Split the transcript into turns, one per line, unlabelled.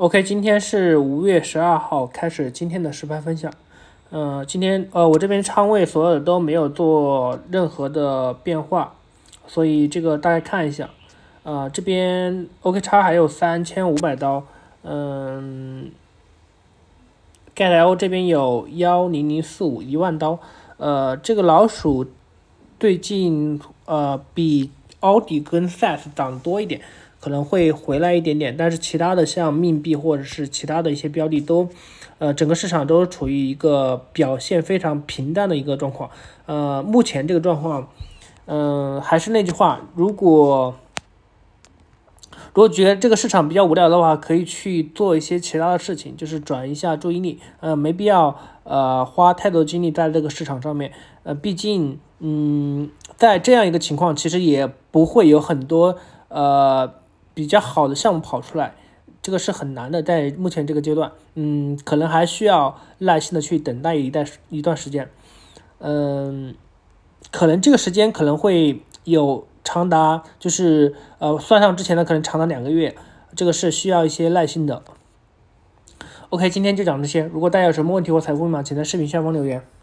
OK，今天是5月12号，开始今天的实盘分享。今天我这边仓位所有的都没有做任何的变化，所以这个大家看一下。这边 OK 叉还有3500刀，盖莱欧这边有10045 10000刀，这个老鼠最近比奥迪跟 SAS 涨多一点。可能会回来一点点，但是其他的像命币或者是其他的一些标的都，整个市场都处于一个表现非常平淡的一个状况。目前这个状况，还是那句话，如果觉得这个市场比较无聊的话，可以去做一些其他的事情，就是转移一下注意力。没必要花太多精力在这个市场上面。毕竟在这样一个情况，其实也不会有很多比较好的项目跑出来，这个是很难的，在目前这个阶段，可能还需要耐心的去等待一段时间，可能这个时间可能会有长达，就是算上之前的可能长达2个月，这个是需要一些耐心的。OK， 今天就讲这些，如果大家有什么问题或财富密码，请在视频下方留言。